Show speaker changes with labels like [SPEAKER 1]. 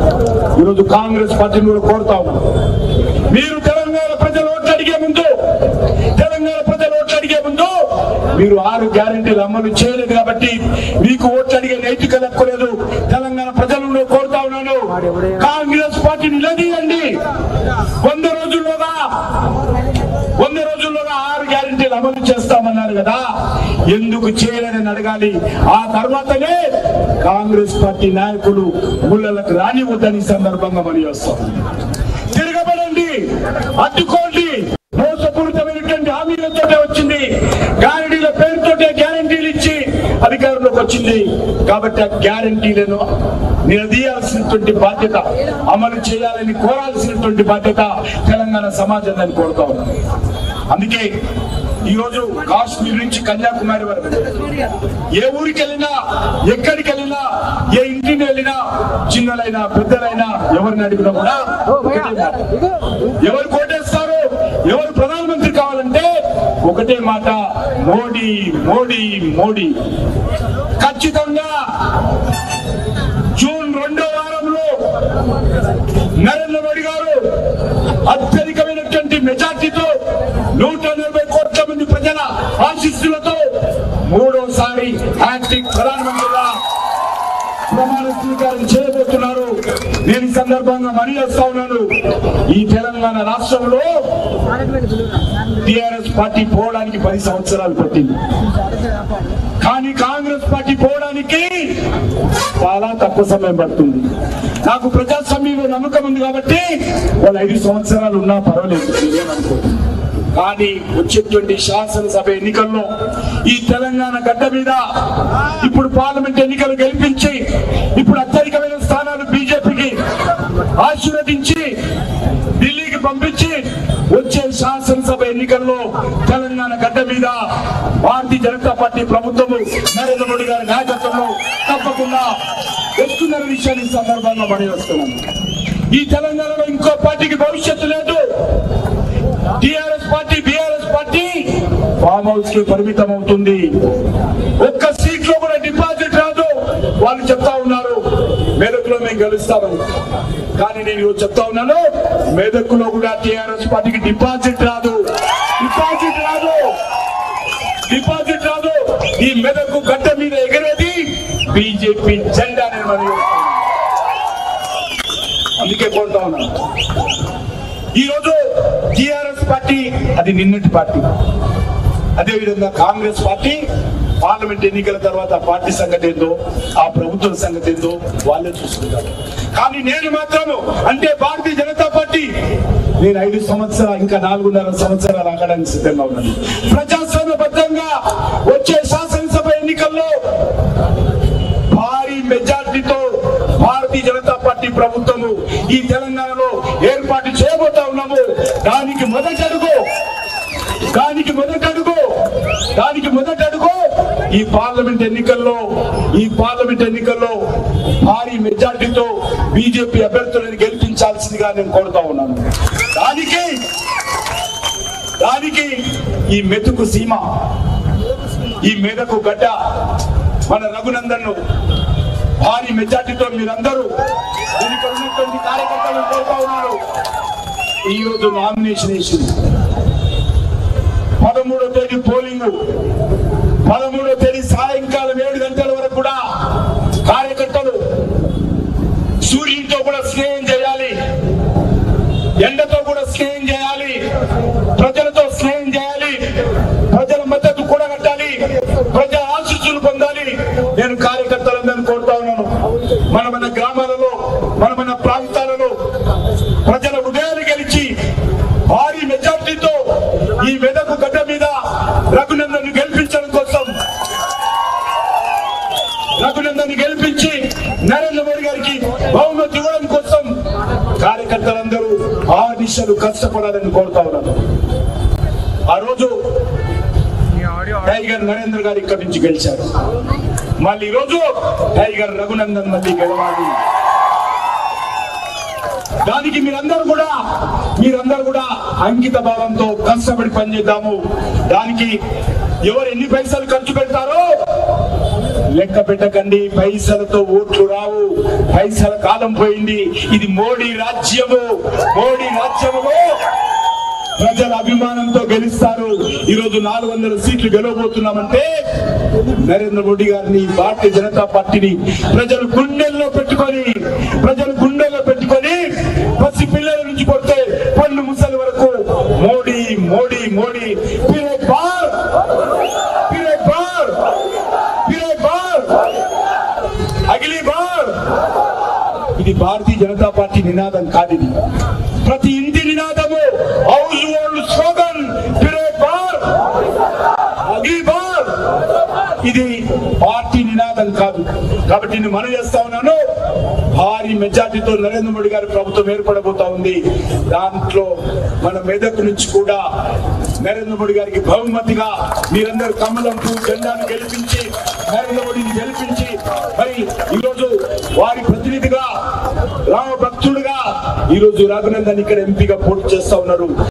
[SPEAKER 1] ఈరోజు కాంగ్రెస్ పార్టీని కూడా కోరుతా ఉన్నాం, మీరు తెలంగాణ ప్రజలు ఓట్లు అడిగే ముందు మీరు 6 గ్యారెంటీలు అమలు చేయలేదు కాబట్టి మీకు ఓట్లు అడిగే నైతిక హక్కు లేదు. తెలంగాణ ప్రజలను కోరుతా ఉన్నాను, కాంగ్రెస్ పార్టీ నిలదీయండి. 100 రోజుల్లోగా 6 గ్యారెంటీలు అమలు చేస్తామన్నారు కదా, ఎందుకు చేయలేదని అడగాలి. ఆ తర్వాతనే కాంగ్రెస్ పార్టీ నాయకులు ముళ్ళలకు రానివద్దని సందర్భంగా మనం చేస్తాం. తిరగబడండి, అడ్డుకోండి. మోసపూరితమైనటువంటి హామీలతో వచ్చింది, గ్యారెంటీల పేరుతోటే గ్యారెంటీలు ఇచ్చి అధికారంలోకి వచ్చింది కాబట్టి ఆ గ్యారెంటీలను నిలదీయాల్సినటువంటి బాధ్యత, అమలు చేయాలని కోరాల్సినటువంటి బాధ్యత తెలంగాణ సమాజాన్ని కోరుతా ఉన్నాం. అందుకే ఈరోజు కాశ్మీర్ నుంచి కన్యాకుమారి వరకు ఏ ఊరికి వెళ్ళినా, ఎక్కడికి వెళ్ళినా, ఏ ఇంటిని వెళ్ళినా, చిన్నలైనా పెద్దలైనా ఎవరిని అడిగినా కూడా ఎవరు కోటేస్తారు, ఎవరు ప్రధానమంత్రి కావాలంటే ఒకటే మాట, మోడీ మోడీ మోడీ. ఖచ్చితంగా జూన్ 2వ వారంలో నరేంద్ర మోడీ గారు అత్యధికమైనటువంటి మెజార్టీతో 140 కోట్ల మంది ప్రజల ఆశీస్సులతో 3వసారి హ్యాట్రిక్ ప్రధానమంత్రిగా ప్రమాణ స్వీకారం చేయబోతున్నారు. నేను ఈ సందర్భంగా మనవి చేస్తా ఉన్నాను, ఈ తెలంగాణ రాష్ట్రంలో టిఆర్ఎస్ పార్టీ పోవడానికి 10 సంవత్సరాలు పట్టింది, కానీ కాంగ్రెస్ పార్టీ పోవడానికి చాలా తక్కువ సమయం పడుతుంది. నాకు ప్రజాస్వామ్యంలో నమ్మకం ఉంది కాబట్టి వాళ్ళు 5 సంవత్సరాలు ఉన్నా పర్వాలేదు, కానీ వచ్చేటువంటి శాసనసభ ఎన్నికల్లో ఈ తెలంగాణ గడ్డ మీద ఇప్పుడు పార్లమెంట్ ఎన్నికలు గెలిపించి ఇప్పుడు అత్యధికమైన స్థానాలు బీజేపీకి ఆశీర్వదించి ఢిల్లీకి పంపించి వచ్చే శాసనసభ ఎన్నికల్లో తెలంగాణ గడ్డ మీద భారతీయ జనతా పార్టీ ప్రభుత్వము నరేంద్ర మోడీ గారి నాయకత్వంలో తప్పకుండా వస్తున్న విషయాన్ని సందర్భంగా పనిచేస్తున్నాను. ఈ తెలంగాణలో ఇంకో పార్టీకి భవిష్యత్తు లేదు. TRS party, BRS party farm house కి పరిమితం అవుతుంది. ఒక్క సీట్ లో కూడా డిపాజిట్ రాదు. వాళ్ళు చెప్తా ఉన్నారు మెదక్లో మేము గెలుస్తామని, కానీ నేను ఈరోజు చెప్తా ఉన్నాను మెదక్లో కూడా టిఆర్ఎస్ పార్టీకి డిపాజిట్ రాదు. ఈ మెదక్ గడ్డ మీద ఎగరేది బీజేపీ జెండా. అందుకే కోరుతా ఉన్నాను, ఈరోజు టిఆర్ఎస్ పార్టీ అది నిన్నటి పార్టీ, అదేవిధంగా కాంగ్రెస్ పార్టీ పార్లమెంట్ ఎన్నికల తర్వాత పార్టీ సంగతి ఏందో, ఆ ప్రభుత్వం సంగతి ఏందో వాళ్ళే చూసుకుంటారు. కానీ నేను మాత్రము అంటే భారతీయ జనతా పార్టీ నేను 5 సంవత్సరాలు ఇంకా 4.5 సంవత్సరాలు ఆగడానికి సిద్ధంగా ఉన్నాను. ప్రజాస్వామ్యబద్ధంగా వచ్చే శాసనసభ ఎన్నికల్లో భారీ మెజార్టీతో భారతీయ జనతా పార్టీ ప్రభుత్వము ఈ తెలంగాణలో ఏర్పాటు చేయబోతా ఉన్నాము. దానికి మొదటి అడుగు ఈ పార్లమెంట్ ఎన్నికల్లో భారీ మెజార్టీతో బీజేపీ అభ్యర్థులను గెలిపించాల్సిందిగా నేను కోరుతా ఉన్నాను. దానికి ఈ మెతుకు సీమ, ఈ మెదకు గడ్డ మన రఘునందన్ భారీ మెజార్టీతో మీరందరూ దీనికి ఉన్నటువంటి కార్యకర్తలను కోరుతా ఉన్నారు. ఈ రోజు నామినేషన్ వేసింది, 13వ తేదీ పోలింగ్, 13వ తేదీ సాయంకాలం 7 గంటల వరకు కూడా కార్యకర్తలు సూర్యుడితో కూడా స్నేహం చేయాలి, ఎండతో కూడా స్నేహం చేయాలి, ప్రజలతో స్నేహం చేయాలి, ప్రజల మద్దతు కూడగట్టాలి, ప్రజా ఆశీస్సులు పొందాలి. నేను కార్యకర్తలందరినీ కోరుతా ఉన్నాను, మన గ్రామాలలో మన ప్రాంతాలలో ప్రజల హృదయాలు గెలిచి భారీ మెజార్టీతో ఈ మెదకు గడ్డ మీద రఘునందన్ గెలిపించడం కోసం, రఘునందన్ గెలిపించి నరేంద్ర మోడీ గారికి బహుమతి ఇవ్వడం కోసం కార్యకర్తలందరూ ఆ దిశలు కష్టపడాలని కోరుతా ఉన్నాను. ఆ రోజు టైగర్ నరేంద్ర గారు ఇక్కడి నుంచి గెలిచారు, మళ్ళీ ఈ రోజు టైగర్ రఘునందన్ మళ్ళీ గెలవాలి. దానికి మీరందరూ కూడా అంకిత భావంతో కష్టపడి పనిచేద్దాము. దానికి ఎవరు ఎన్ని పైసలు ఖర్చు పెడతారో లెక్క పెట్టకండి, పైసలతో ఓట్లు రావు, పైసల కాలం పోయింది. ఇది మోడీ రాజ్యము. మోడీ రాజ్యములో ప్రజల అభిమానంతో గెలుస్తారు. ఈరోజు 400 సీట్లు గెలవబోతున్నామంటే నరేంద్ర మోడీ గారిని, భారతీయ జనతా పార్టీని ప్రజలు గుండెల్లో పెట్టుకొని పసి పిల్లల నుంచి కొడితే పళ్ళు ముసలి వరకు మోడీ మోడీ మోడీ అగిలీ బార్. ఇది భారతీయ జనతా పార్టీ నినాదం కాదు. ఇది ప్రతి ఇంటి నినాదము, హౌస్ హోల్డ్ స్లోగన్ అగిలీ బార్. ఇది పార్టీ నినాదం కాదు. కాబట్టి నేను మనవి చేస్తా ఉన్నాను, భారీ మెజార్టీతో నరేంద్ర మోడీ గారి ప్రభుత్వం ఏర్పడబోతా ఉంది. దాంట్లో మన మెదక్ నుంచి కూడా నరేంద్ర మోడీ గారికి బహుమతిగా మీరందరూ కమలం పువ్వు జెండాను గెలిపించి నరేంద్ర మోడీని గెలిపించి మరి ఈరోజు వారి ప్రతినిధిగా రామ భక్తుడుగా ఈరోజు రఘునందన్ ఇక్కడ ఎంపీగా పోటీ చేస్తా ఉన్నారు.